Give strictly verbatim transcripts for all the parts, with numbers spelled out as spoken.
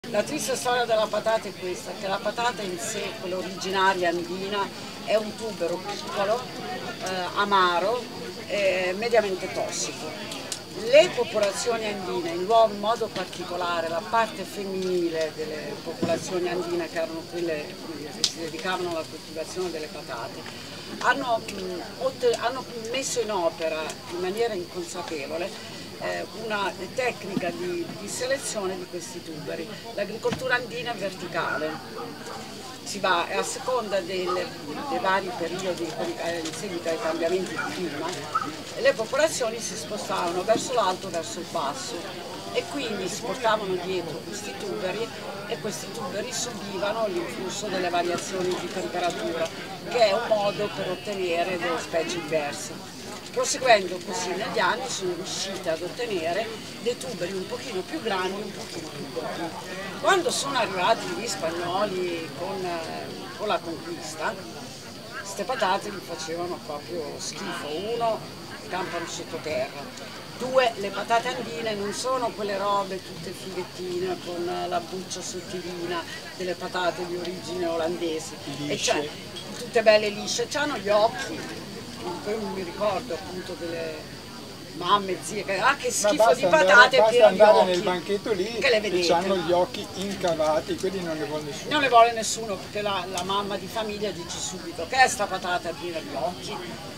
La triste storia della patata è questa, che la patata in sé, quella originaria andina, è un tubero piccolo, eh, amaro, eh, mediamente tossico. Le popolazioni andine, in luogo in modo particolare la parte femminile delle popolazioni andine, che erano quelle che si dedicavano alla coltivazione delle patate, hanno, mh, hanno messo in opera in maniera inconsapevole eh, una tecnica di, di selezione di questi tuberi. L'agricoltura andina è verticale. Si va a seconda delle, dei vari periodi in seguito ai cambiamenti di clima, le popolazioni si spostavano verso l'alto, verso il basso e quindi si portavano dietro questi tuberi e questi tuberi subivano l'influsso delle variazioni di temperatura, che è un modo per ottenere delle specie diverse. Proseguendo così negli anni sono riuscite ad ottenere dei tuberi un pochino più grandi, un pochino più corti. Quando sono arrivati gli spagnoli con, con la conquista, queste patate gli facevano proprio schifo. Uno, campano sottoterra. Due, le patate andine non sono quelle robe tutte fighettine con la buccia sottilina delle patate di origine olandese. E cioè, tutte belle lisce, hanno gli occhi. Poi non mi ricordo appunto delle mamme, zie, che ah, che schifo di patate, andare, pieno andare di occhi, nel banchetto lì che le vedete, e hanno gli occhi incavati, quelli non ne vuole nessuno. Non ne vuole nessuno, perché la, la mamma di famiglia dice subito che è sta patata piena di occhi.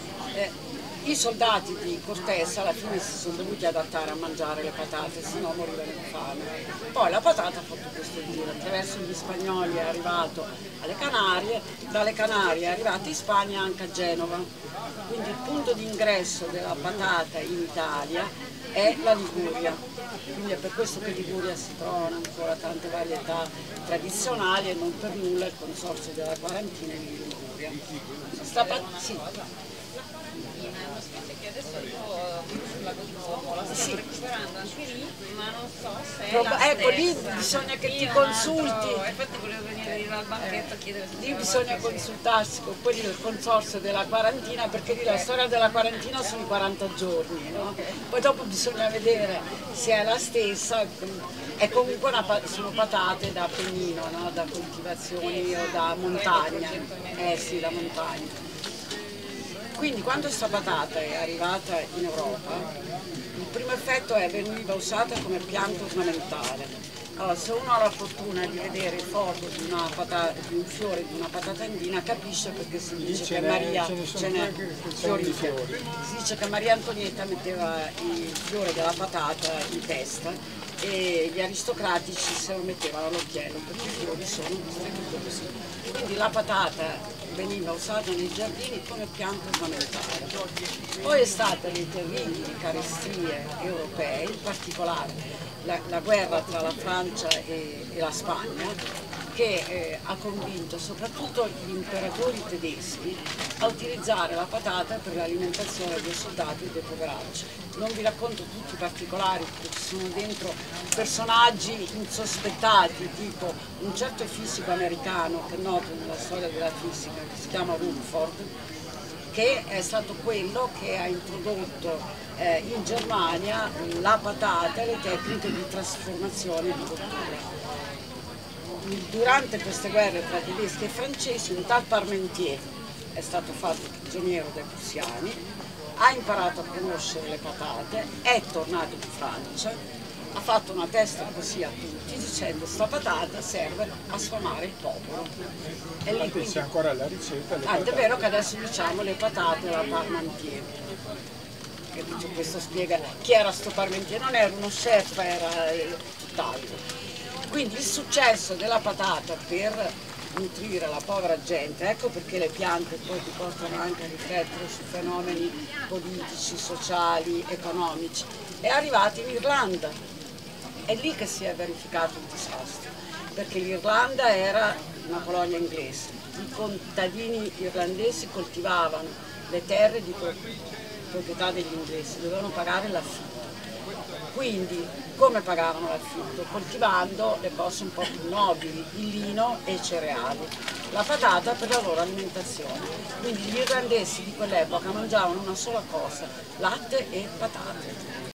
Eh, I soldati di Cortés alla fine si sono dovuti adattare a mangiare le patate, se no morivano di fame. Poi la patata ha fatto questo giro, attraverso gli spagnoli è arrivato alle Canarie, dalle Canarie è arrivato in Spagna anche a Genova. Quindi il punto di ingresso della patata in Italia è la Liguria. Quindi è per questo che in Liguria si trovano ancora tante varietà tradizionali e non per nulla il consorzio della quarantina in Liguria. Sta sì. È una specie che adesso io sulla Gozzomo la sto sì. recuperando anche lì, ma non so se è Proba la ecco, stessa. lì bisogna che lì ti consulti. Altro, infatti volevo venire lì al banchetto a chiedere se lì bisogna consultarsi con quelli del consorzio della quarantina, perché lì la storia della quarantina sono i quaranta giorni, no? Poi dopo bisogna vedere se è la stessa. È comunque una, sono patate da Appennino, no? Da coltivazioni o da montagna. Eh sì, da montagna. Quindi quando questa patata è arrivata in Europa, il primo effetto è che veniva usata come pianta ornamentale. Allora, se uno ha la fortuna di vedere il foto di, una patata, di un fiore di una patata andina, capisce perché si dice che Maria ce n'è fiori. Si dice che Maria Antonietta metteva il fiore della patata in testa e gli aristocratici se lo mettevano all'occhiello, perché i fiori sono distribuiti così. Quindi la patata veniva usata nei giardini come pianta ornamentale. Poi è stata le terribili carestie europee, in particolare la, la guerra tra la Francia e, e la Spagna, che eh, ha convinto soprattutto gli imperatori tedeschi a utilizzare la patata per l'alimentazione dei soldati e dei poveracci. Non vi racconto tutti i particolari, perché ci sono dentro personaggi insospettati, tipo un certo fisico americano che è noto nella storia della fisica, che si chiama Rutherford, che è stato quello che ha introdotto eh, in Germania la patata e le tecniche di trasformazione e di cottura. Durante queste guerre tra tedeschi e francesi un tal Parmentier è stato fatto prigioniero dai prussiani, ha imparato a conoscere le patate, è tornato in Francia, ha fatto una testa così a tutti dicendo sta patata serve a sfamare il popolo. E lì quindi, c'è ancora la ricetta. ah, è vero che adesso diciamo le patate alla Parmentier. Questo spiega chi era sto Parmentier, non era uno chef, era eh, tutt'altro. Quindi il successo della patata per nutrire la povera gente, ecco perché le piante poi ti portano anche a riflettere su fenomeni politici, sociali, economici, è arrivato in Irlanda. È lì che si è verificato il disastro, perché l'Irlanda era una colonia inglese, i contadini irlandesi coltivavano le terre di proprietà degli inglesi, dovevano pagare l'affitto. Quindi come pagavano l'affitto? Coltivando le cose un po' più nobili, il lino e i cereali, la patata per la loro alimentazione. Quindi gli irlandesi di quell'epoca mangiavano una sola cosa, latte e patate.